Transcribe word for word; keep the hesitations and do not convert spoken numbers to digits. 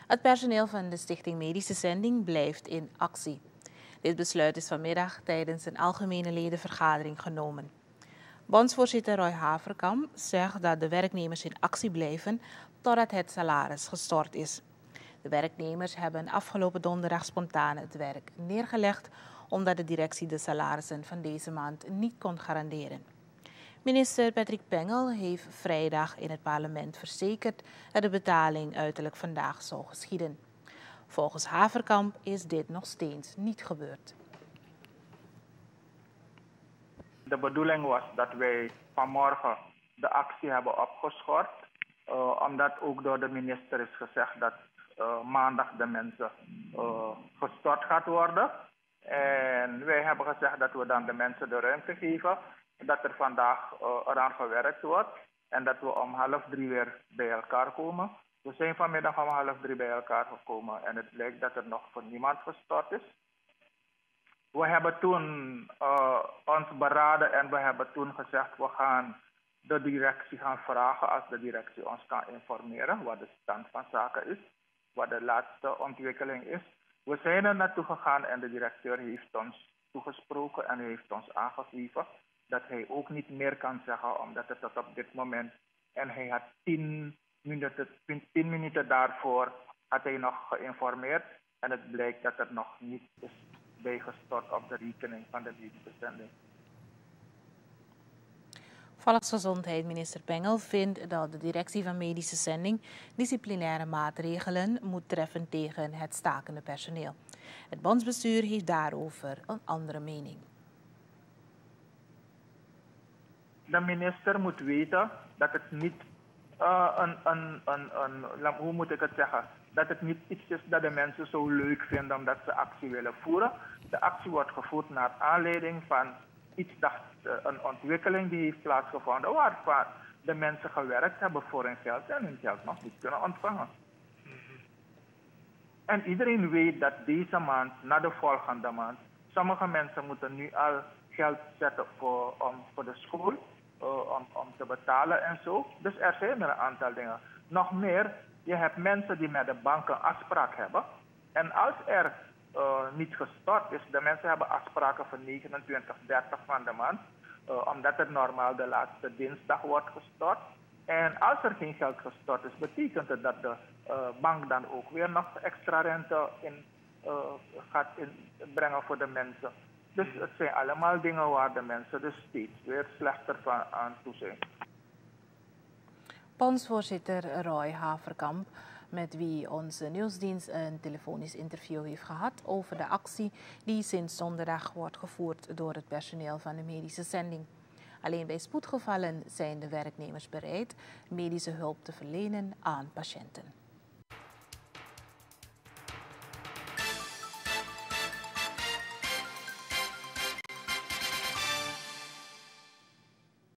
Het personeel van de Stichting Medische Zending blijft in actie. Dit besluit is vanmiddag tijdens een algemene ledenvergadering genomen. Bondsvoorzitter Roy Haverkamp zegt dat de werknemers in actie blijven totdat het salaris gestort is. De werknemers hebben afgelopen donderdag spontaan het werk neergelegd omdat de directie de salarissen van deze maand niet kon garanderen. Minister Patrick Pengel heeft vrijdag in het parlement verzekerd dat de betaling uiterlijk vandaag zou geschieden. Volgens Haverkamp is dit nog steeds niet gebeurd. De bedoeling was dat wij vanmorgen de actie hebben opgeschort, uh, omdat ook door de minister is gezegd dat uh, maandag de mensen uh, gestort gaat worden. En wij hebben gezegd dat we dan de mensen de ruimte geven, dat er vandaag uh, eraan gewerkt wordt en dat we om half drie weer bij elkaar komen. We zijn vanmiddag om half drie bij elkaar gekomen en het blijkt dat er nog voor niemand gestort is. We hebben toen uh, ons beraden en we hebben toen gezegd we gaan de directie gaan vragen als de directie ons kan informeren wat de stand van zaken is, wat de laatste ontwikkeling is. We zijn er naartoe gegaan en de directeur heeft ons toegesproken en heeft ons aangegeven dat hij ook niet meer kan zeggen omdat het tot op dit moment, en hij had tien minuten, tien minuten daarvoor had hij nog geïnformeerd en het blijkt dat er nog niet is bijgestort op de rekening van de medische zending. Volksgezondheid minister Pengel vindt dat de directie van medische zending disciplinaire maatregelen moet treffen tegen het stakende personeel. Het bondsbestuur heeft daarover een andere mening. De minister moet weten dat het niet uh, een, een, een, een, hoe moet ik het zeggen, dat het niet iets is dat de mensen zo leuk vinden omdat ze actie willen voeren. De actie wordt gevoerd naar aanleiding van iets dat uh, een ontwikkeling die heeft plaatsgevonden waarvan de mensen gewerkt hebben voor hun geld en hun geld nog niet kunnen ontvangen. Mm-hmm. En iedereen weet dat deze maand, na de volgende maand, sommige mensen moeten nu al geld zetten voor, um, voor de school, uh, om, om te betalen en zo. Dus er zijn er een aantal dingen. Nog meer, je hebt mensen die met de banken afspraak hebben. En als er uh, niet gestort is, de mensen hebben afspraken voor negenentwintig, dertig van de maand, uh, omdat het normaal de laatste dinsdag wordt gestort. En als er geen geld gestort is, betekent het dat de uh, bank dan ook weer nog extra rente in, uh, gaat inbrengen voor de mensen. Dus het zijn allemaal dingen waar de mensen dus steeds weer slechter van aan toe zijn. Bondsvoorzitter Roy Haverkamp, met wie onze nieuwsdienst een telefonisch interview heeft gehad over de actie die sinds donderdag wordt gevoerd door het personeel van de medische zending. Alleen bij spoedgevallen zijn de werknemers bereid medische hulp te verlenen aan patiënten.